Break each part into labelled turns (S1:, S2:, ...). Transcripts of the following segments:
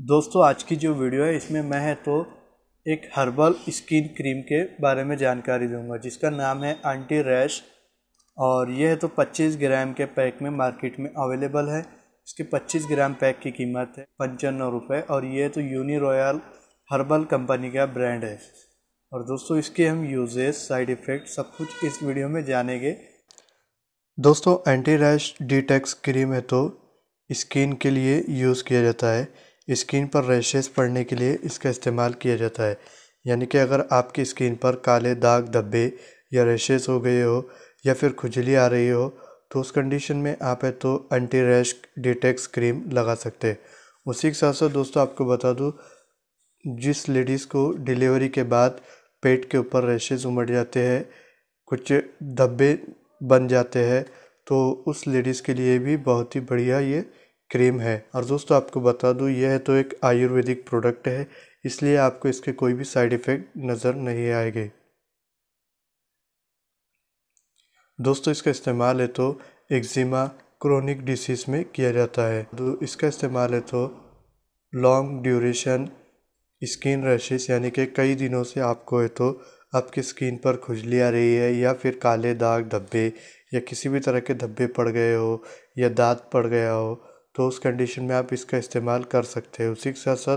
S1: दोस्तों आज की जो वीडियो है इसमें मैं है तो एक हर्बल स्किन क्रीम के बारे में जानकारी दूंगा जिसका नाम है एंटी रैश। और यह है तो 25 ग्राम के पैक में मार्केट में अवेलेबल है। इसके 25 ग्राम पैक की कीमत है 95 रुपये और ये तो यूनी रॉयल हर्बल कंपनी का ब्रांड है। और दोस्तों इसके हम यूजेस, साइड इफ़ेक्ट सब कुछ इस वीडियो में जानेंगे। दोस्तों एंटी रैश डिटॉक्स क्रीम है तो स्किन के लिए यूज़ किया जाता है। स्किन पर रैशेस पड़ने के लिए इसका इस्तेमाल किया जाता है। यानी कि अगर आपकी स्किन पर काले दाग, धब्बे या रैशेस हो गए हो या फिर खुजली आ रही हो तो उस कंडीशन में आप है तो एंटी रैश डिटॉक्स क्रीम लगा सकते हैं। उसी के साथ साथ दोस्तों आपको बता दूं, जिस लेडीज़ को डिलीवरी के बाद पेट के ऊपर रैशेस उमड़ जाते हैं, कुछ धब्बे बन जाते हैं, तो उस लेडीज़ के लिए भी बहुत ही बढ़िया ये क्रीम है। और दोस्तों आपको बता दूं यह है तो एक आयुर्वेदिक प्रोडक्ट है, इसलिए आपको इसके कोई भी साइड इफ़ेक्ट नज़र नहीं आएंगे। दोस्तों इसका इस्तेमाल है तो एक्जिमा, क्रोनिक डिसीज़ में किया जाता है। तो इसका इस्तेमाल है तो लॉन्ग ड्यूरेशन स्किन रैशेस, यानी कि कई दिनों से आपको है तो आपकी स्किन पर खुजली आ रही है या फिर काले दाग, धब्बे या किसी भी तरह के धब्बे पड़ गए हो या दांत पड़ गया हो तो उस कंडीशन में आप इसका इस्तेमाल कर सकते हैं। उसी के साथ साथ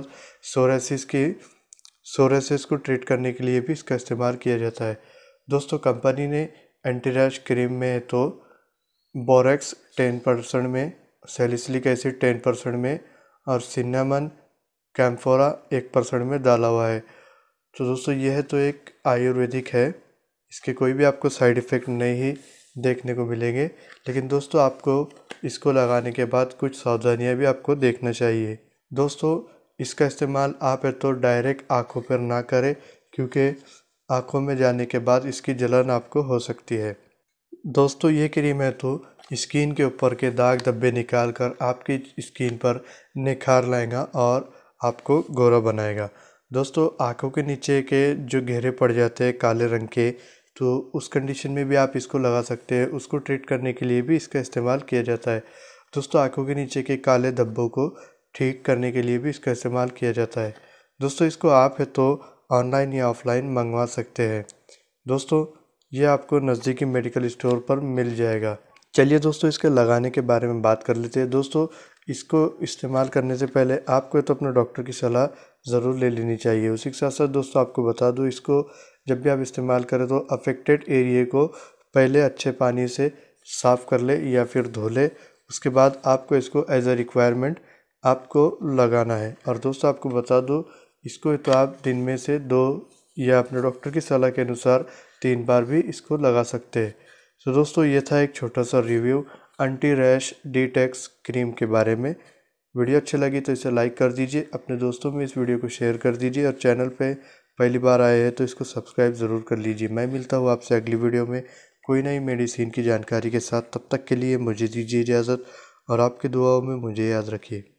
S1: सोरेसिस को ट्रीट करने के लिए भी इसका इस्तेमाल किया जाता है। दोस्तों कंपनी ने एंटी रैश क्रीम में तो बोरेक्स 10% में, सैलिसिलिक एसिड 10% में और सिनेमन कैम्फोरा 1% में डाला हुआ है। तो दोस्तों यह है तो एक आयुर्वेदिक है, इसके कोई भी आपको साइड इफ़ेक्ट नहीं देखने को मिलेंगे। लेकिन दोस्तों आपको इसको लगाने के बाद कुछ सावधानियां भी आपको देखना चाहिए। दोस्तों इसका इस्तेमाल आप है तो डायरेक्ट आँखों पर ना करें, क्योंकि आँखों में जाने के बाद इसकी जलन आपको हो सकती है। दोस्तों ये क्रीम है तो स्किन के ऊपर के दाग धब्बे निकाल कर आपकी स्किन पर निखार लाएगा और आपको गोरा बनाएगा। दोस्तों आँखों के नीचे के जो घेरे पड़ जाते हैं काले रंग के, तो उस कंडीशन में भी आप इसको लगा सकते हैं। उसको ट्रीट करने के लिए भी इसका इस्तेमाल किया जाता है। दोस्तों आँखों के नीचे के काले धब्बों को ठीक करने के लिए भी इसका इस्तेमाल किया जाता है। दोस्तों इसको आप है तो ऑनलाइन या ऑफलाइन मंगवा सकते हैं। दोस्तों ये आपको नज़दीकी मेडिकल स्टोर पर मिल जाएगा। चलिए दोस्तों इसके लगाने के बारे में बात कर लेते हैं। दोस्तों इसको इस्तेमाल करने से पहले आपको तो अपने डॉक्टर की सलाह ज़रूर ले लेनी चाहिए। उसी के साथ साथ दोस्तों आपको बता दूं, इसको जब भी आप इस्तेमाल करें तो अफेक्टेड एरिए को पहले अच्छे पानी से साफ़ कर ले या फिर धो ले। उसके बाद आपको इसको एज अ रिक्वायरमेंट आपको लगाना है। और दोस्तों आपको बता दूं, इसको तो आप दिन में से 2 या अपने डॉक्टर की सलाह के अनुसार 3 बार भी इसको लगा सकते हैं। तो दोस्तों ये था एक छोटा सा review anti rash detox cream के बारे में। वीडियो अच्छी लगी तो इसे लाइक कर दीजिए, अपने दोस्तों में इस वीडियो को शेयर कर दीजिए और चैनल पे पहली बार आए हैं तो इसको सब्सक्राइब ज़रूर कर लीजिए। मैं मिलता हूँ आपसे अगली वीडियो में कोई नई मेडिसिन की जानकारी के साथ। तब तक के लिए मुझे दीजिए इजाज़त और आपकी दुआओं में मुझे याद रखिए।